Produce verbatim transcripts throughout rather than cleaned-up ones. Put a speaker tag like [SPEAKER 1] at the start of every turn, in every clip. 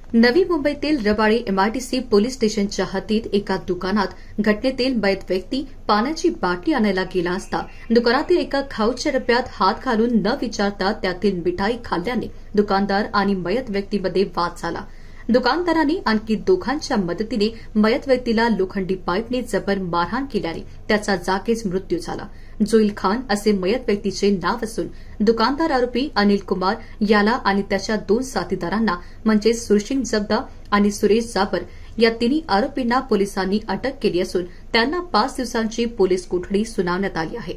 [SPEAKER 1] नवी मुंबईतील Rabale MIDC police स्टेशनच्या हद्दीत एका दुकानात घटनेतील मयत व्यक्ती पाण्याची बाटली आणायला गेला असता दुकानातील एका खाऊच्या डब्यात हात घालून न विचारता त्यातील मिठाई खाल्ल्याने दुकानदार आणि मयत व्यक्तीमध्ये वाद झाला। दुकानदारांनी आणखी दोघांच्या मदतीने मयत व्यक्तीला लोखंडी पाईपने जबर मारहाण केल्याने त्याचा जागीच मृत्यू झाला। जुईल खान असे मयत व्यक्तीचे नाव असून दुकानदार आरोपी अनिल कुमार याला आणि त्याच्या दोन साथीदारांना म्हणजे सुरसिंग जब्दा आणि सुरेश जाबर या तिन्ही आरोपींना पोलिसांनी अटक केली असून त्यांना पाच दिवसांची पोलीस कोठडी सुनावण्यात आली आहे।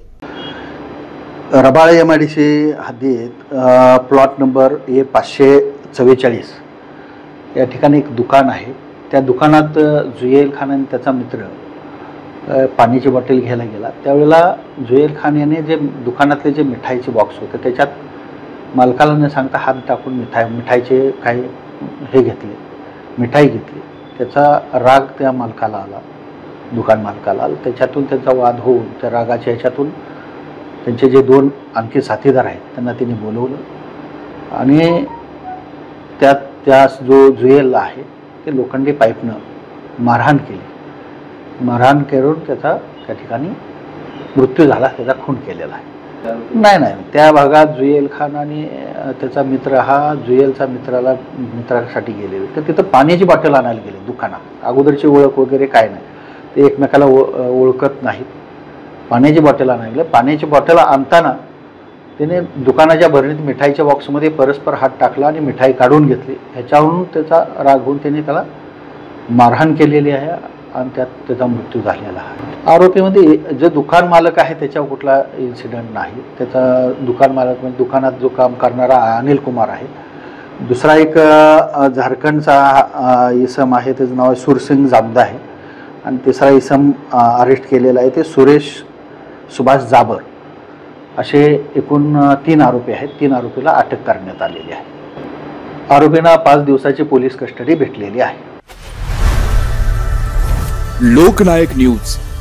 [SPEAKER 2] रबाळे एमआयडीसी हद्दीत प्लॉट नंबर ए पाचशे चव्वेचाळीस या ठिकाणी एक दुकान आहे। त्या दुकानात जुएल खान आणि त्याचा मित्र पाण्याची बॉटल घ्यायला गेला। त्यावेळेला जुएल खान याने जे दुकानातले जे मिठाईचे बॉक्स होते त्याच्यात मालकाला न सांगता हात टाकून मिठाई मिठाईचे काही हे घेतले मिठाई घेतली। त्याचा राग त्या मालकाला आला, दुकान मालकाला आला। त्याच्यातून त्यांचा वाद होऊन त्या रागाच्या ह्याच्यातून त्यांचे जे दोन आणखी साथीदार आहेत त्यांना त्यांनी बोलवलं आणि त्यात त्या जो जुएल आहे ते लोखंडी पाईपनं मारहाण केली। मारहाण करून त्याचा त्या ठिकाणी मृत्यू झाला, त्याचा खून केलेला आहे। नाही नाही त्या भागात जुएल खान आणि त्याचा मित्र हा जुएलचा मित्राला मित्रासाठी गेलेले तर तिथं पाण्याची बॉटल आणायला गेले दुकानात। अगोदरची ओळख वगैरे काय नाही, ते एकमेकाला ओळखत नाहीत। पाण्याची बॉटल आणायला गेले। पाण्याची बॉटल आणताना त्याने दुकानाच्या भरणीत मिठाईच्या बॉक्समध्ये परस्पर हात टाकला आणि मिठाई काढून घेतली। ह्याच्यावरून त्याचा राग होऊन त्याने त्याला मारहाण केलेली आहे आणि त्यात त्याचा मृत्यू झालेला आहे। आरोपीमध्ये जो दुकान मालक आहे त्याच्यावर कुठला इन्सिडेंट नाही। त्याचा दुकान मालक म्हणजे दुकानात जो काम करणारा अनिल कुमार आहे। दुसरा एक झारखंडचा इसम आहे, त्याचं नाव आहे सुरसिंग जाबदा आहे आणि तिसरा इसम अरेस्ट केलेला आहे ते सुरेश सुभाष जाबर। असे एकूण तीन आरोपी आहेत। तीन आरोपीला अटक करण्यात आलेली आहे। आरोपींना पाच दिवसाची पोलीस कस्टडी भेटलेली आहे।
[SPEAKER 3] लोकनायक न्यूज।